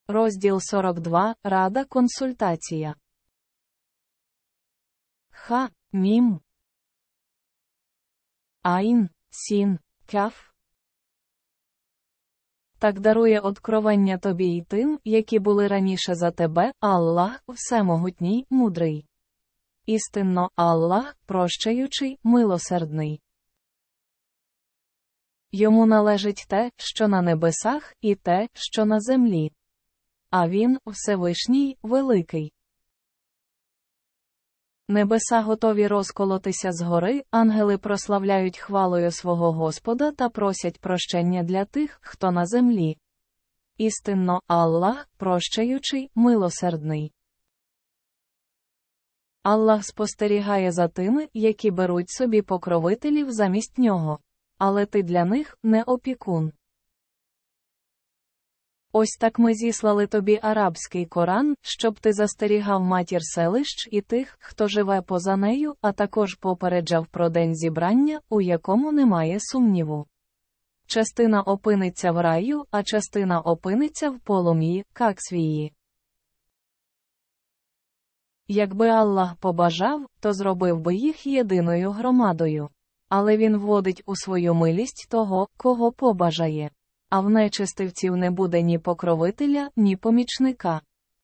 Розділ 42. Рада, консультація. Ха, мім. Айн, сін, каф. Так дарує откровення тобі й тим, які були раніше за тебе, Аллах, всемогутній, мудрий. Істинно, Аллах, прощаючий, милосердний. Йому належить те, що на небесах, і те, що на землі. А він, Всевишній, великий. Небеса готові розколотися згори, ангели прославляють хвалою свого Господа та просять прощення для тих, хто на землі. Істинно, Аллах, прощаючий, милосердний. Аллах спостерігає за тими, які беруть собі покровителів замість нього. Але ти для них не опікун. Ось так ми зіслали тобі арабський Коран, щоб ти застерігав матір селищ і тих, хто живе поза нею, а також попереджав про день зібрання, у якому немає сумніву. Частина опиниться в раю, а частина опиниться в полум'ї, каксвії. Якби Аллах побажав, то зробив би їх єдиною громадою. Але він вводить у свою милість того, кого побажає. А в нечестивців не буде ні покровителя, ні помічника.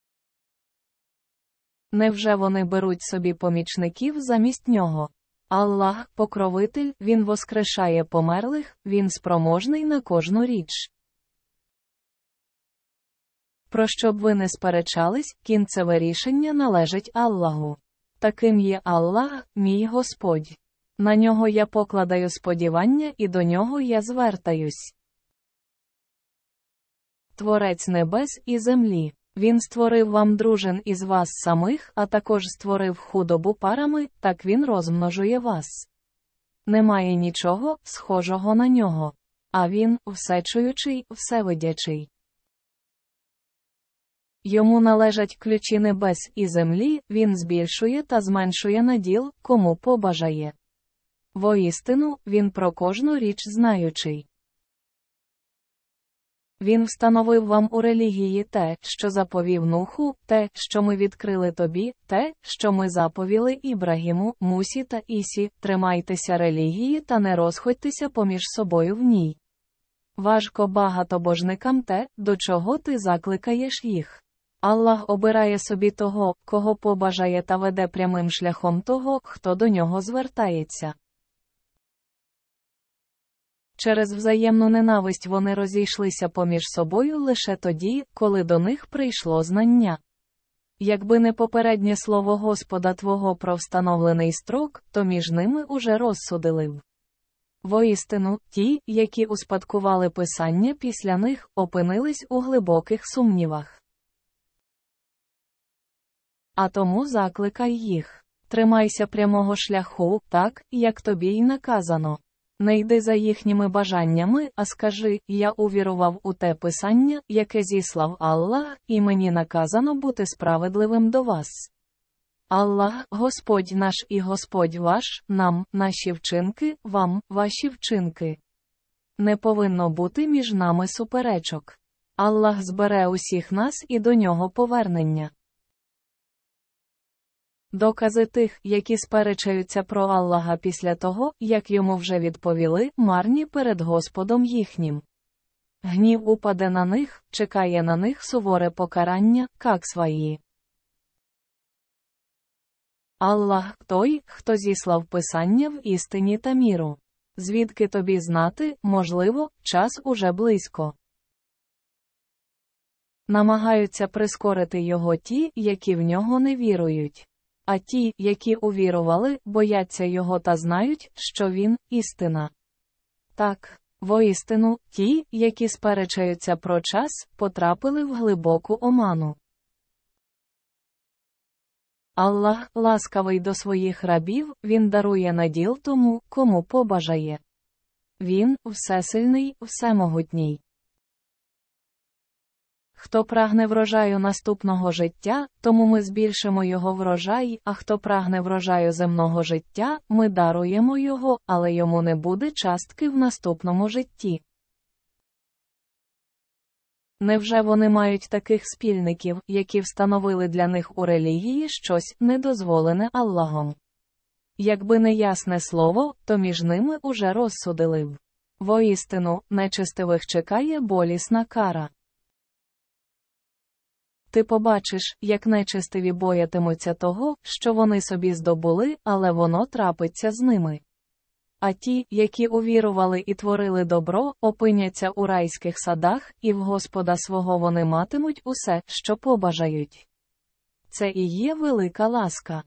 Невже вони беруть собі помічників замість нього? Аллах – покровитель, він воскрешає померлих, він спроможний на кожну річ. Про що б ви не сперечались, кінцеве рішення належить Аллаху. Таким є Аллах, мій Господь. На нього я покладаю сподівання і до нього я звертаюсь. Творець небес і землі. Він створив вам дружин із вас самих, а також створив худобу парами, так він розмножує вас. Немає нічого схожого на нього. А він – всечуючий, всевидячий. Йому належать ключі небес і землі, він збільшує та зменшує наділ, кому побажає. Воістину, він про кожну річ знаючий. Він встановив вам у релігії те, що заповів Нуху, те, що ми відкрили тобі, те, що ми заповіли Ібрагіму, Мусі та Ісі, тримайтеся релігії та не розходьтеся поміж собою в ній. Важко багатобожникам те, до чого ти закликаєш їх. Аллах обирає собі того, кого побажає та веде прямим шляхом того, хто до нього звертається. Через взаємну ненависть вони розійшлися поміж собою лише тоді, коли до них прийшло знання. Якби не попереднє слово Господа твого про встановлений строк, то між ними уже розсудили б. Воістину, ті, які успадкували Писання після них, опинились у глибоких сумнівах. А тому закликай їх. Тримайся прямого шляху, так, як тобі й наказано. Не йди за їхніми бажаннями, а скажи, я увірував у те Писання, яке зіслав Аллах, і мені наказано бути справедливим до вас. Аллах, Господь наш і Господь ваш, нам, наші вчинки, вам, ваші вчинки. Не повинно бути між нами суперечок. Аллах збере усіх нас і до нього повернення. Докази тих, які сперечаються про Аллаха після того, як йому вже відповіли, марні перед Господом їхнім. Гнів упаде на них, чекає на них суворе покарання, каксвії. Аллах – той, хто зіслав Писання в істині та міру. Звідки тобі знати, можливо, час уже близько. Намагаються прискорити його ті, які в нього не вірують. А ті, які увірували, бояться його та знають, що він – істина. Так, воістину, ті, які сперечаються про час, потрапили в глибоку оману. Аллах – ласкавий до своїх рабів, він дарує наділ тому, кому побажає. Він – всесильний, всемогутній. Хто прагне врожаю наступного життя, тому ми збільшимо його врожай, а хто прагне врожаю земного життя, ми даруємо його, але йому не буде частки в наступному житті. Невже вони мають таких спільників, які встановили для них у релігії щось, недозволене Аллахом? Якби не ясне слово, то між ними уже розсудили б. Воістину, нечестивих чекає болісна кара. Ти побачиш, як нечестиві боятимуться того, що вони собі здобули, але воно трапиться з ними. А ті, які увірували і творили добро, опиняться у райських садах, і в Господа свого вони матимуть усе, що побажають. Це і є велика ласка.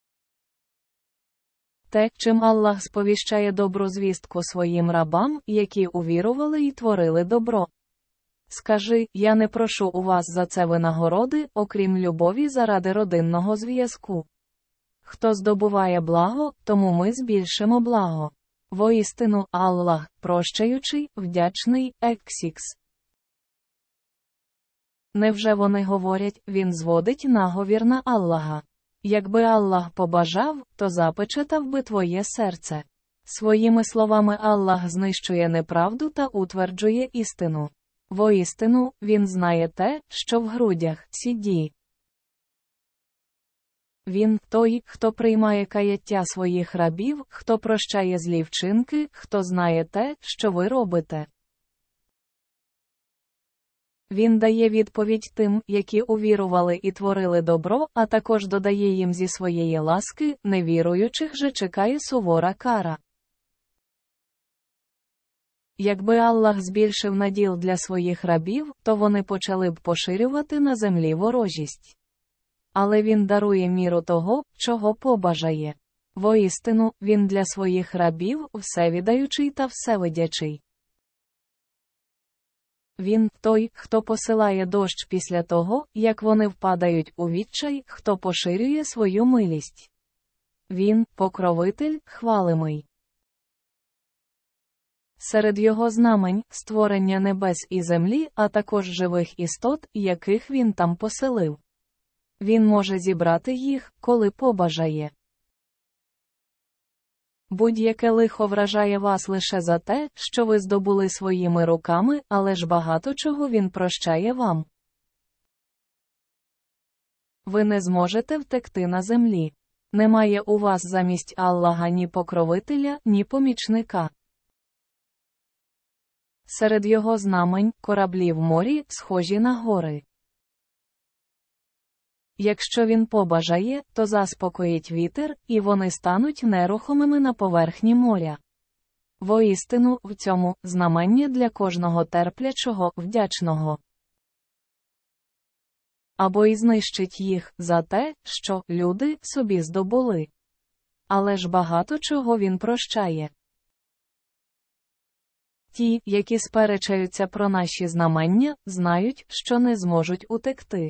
Те, чим Аллах сповіщає добру звістку своїм рабам, які увірували і творили добро. Скажи, я не прошу у вас за це винагороди, окрім любові заради родинного зв'язку. Хто здобуває благо, тому ми збільшимо благо. Воістину, Аллах, прощаючий, вдячний, ексікс. Невже вони говорять, він зводить наговір на Аллаха? Якби Аллах побажав, то запечатав би твоє серце. Своїми словами Аллах знищує неправду та утверджує істину. Воістину, він знає те, що в грудях, сіді. Він – той, хто приймає каяття своїх рабів, хто прощає злі вчинки, хто знає те, що ви робите. Він дає відповідь тим, які увірували і творили добро, а також додає їм зі своєї ласки, невіруючих же чекає сувора кара. Якби Аллах збільшив наділ для своїх рабів, то вони почали б поширювати на землі ворожість. Але він дарує міру того, чого побажає. Воістину, він для своїх рабів всевідаючий та всевидячий. Він – той, хто посилає дощ після того, як вони впадають у відчай, хто поширює свою милість. Він – покровитель, хвалимий. Серед його знамень – створення небес і землі, а також живих істот, яких він там поселив. Він може зібрати їх, коли побажає. Будь-яке лихо вражає вас лише за те, що ви здобули своїми руками, але ж багато чого він прощає вам. Ви не зможете втекти на землі. Немає у вас замість Аллаха ні покровителя, ні помічника. Серед його знамень – кораблі в морі, схожі на гори. Якщо він побажає, то заспокоїть вітер, і вони стануть нерухомими на поверхні моря. Воістину, в цьому – знамення для кожного терплячого, вдячного. Або й знищить їх за те, що люди собі здобули. Але ж багато чого він прощає. Ті, які сперечаються про наші знамення, знають, що не зможуть утекти.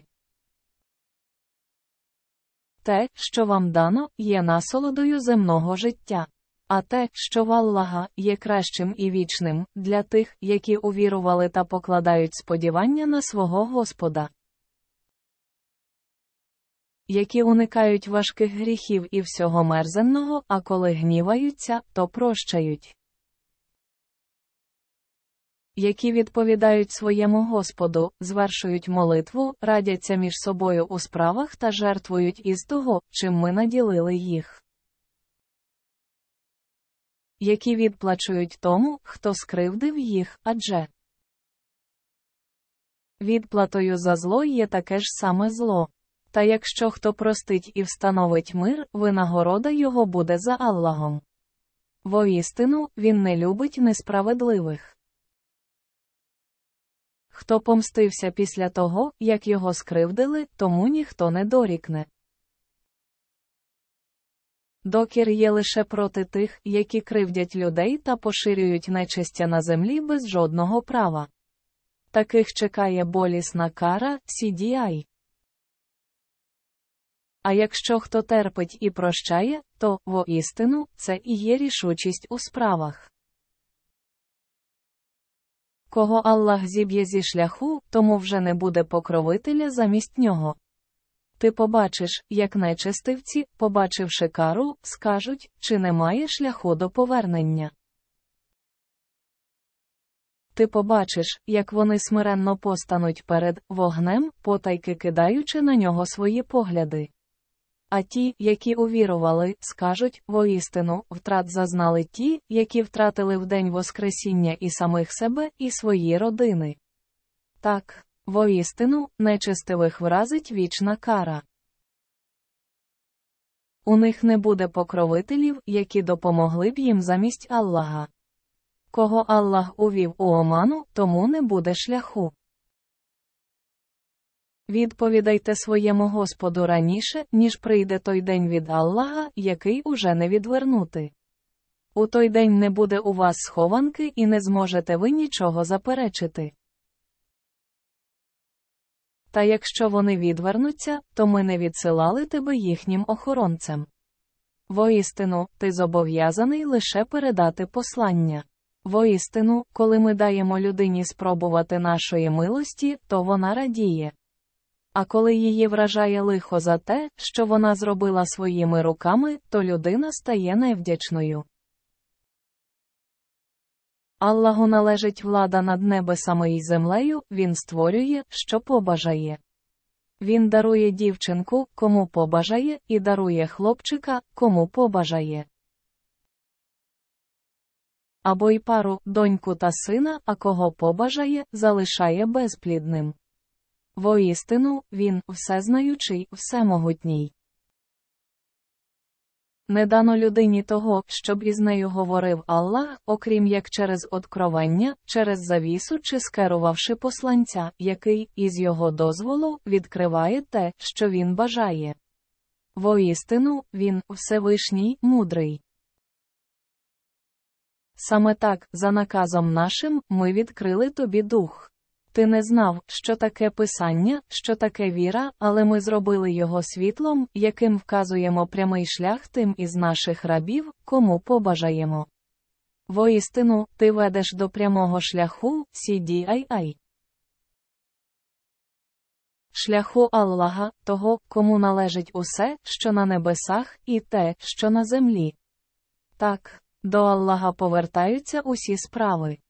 Те, що вам дано, є насолодою земного життя. А те, що в Аллаха, є кращим і вічним, для тих, які увірували та покладають сподівання на свого Господа. Які уникають важких гріхів і всього мерзенного, а коли гніваються, то прощають. Які відповідають своєму Господу, звершують молитву, радяться між собою у справах та жертвують із того, чим ми наділили їх. Які відплачують тому, хто скривдив їх, адже відплатою за зло є таке ж саме зло. Та якщо хто простить і встановить мир, винагорода його буде за Аллахом. Воістину, він не любить несправедливих. Хто помстився після того, як його скривдили, тому ніхто не дорікне. Докір є лише проти тих, які кривдять людей та поширюють нечестя на землі без жодного права. Таких чекає болісна кара, CDI. А якщо хто терпить і прощає, то, воістину, це і є рішучість у справах. Кого Аллах зіб'є зі шляху, тому вже не буде покровителя замість нього. Ти побачиш, як нечестивці, побачивши кару, скажуть, чи немає шляху до повернення. Ти побачиш, як вони смиренно постануть перед вогнем, потайки кидаючи на нього свої погляди. А ті, які увірували, скажуть, воістину, втрат зазнали ті, які втратили в день Воскресіння і самих себе, і свої родини. Так, воістину, нечестивих вразить вічна кара. У них не буде покровителів, які допомогли б їм замість Аллаха. Кого Аллах увів у оману, тому не буде шляху. Відповідайте своєму Господу раніше, ніж прийде той день від Аллаха, який уже не відвернути. У той день не буде у вас схованки і не зможете ви нічого заперечити. Та якщо вони відвернуться, то ми не відсилали тебе їхнім охоронцем. Воістину, ти зобов'язаний лише передати послання. Воістину, коли ми даємо людині спробувати нашої милості, то вона радіє. А коли її вражає лихо за те, що вона зробила своїми руками, то людина стає невдячною. Аллаху належить влада над небесами й землею, Він створює, що побажає. Він дарує дівчинку, кому побажає, і дарує хлопчика, кому побажає. Або й пару, доньку та сина, а кого побажає, залишає безплідним. Воістину, Він, всезнаючий, всемогутній. Не дано людині того, щоб із нею говорив Аллах, окрім як через откровення, через завісу чи скерувавши посланця, який, із його дозволу, відкриває те, що він бажає. Воістину, Він, Всевишній, мудрий. Саме так, за наказом нашим, ми відкрили тобі дух. Ти не знав, що таке писання, що таке віра, але ми зробили його світлом, яким вказуємо прямий шлях тим із наших рабів, кому побажаємо. Воістину, ти ведеш до прямого шляху, CDII. Шляху Аллаха, того, кому належить усе, що на небесах, і те, що на землі. Так, до Аллаха повертаються усі справи.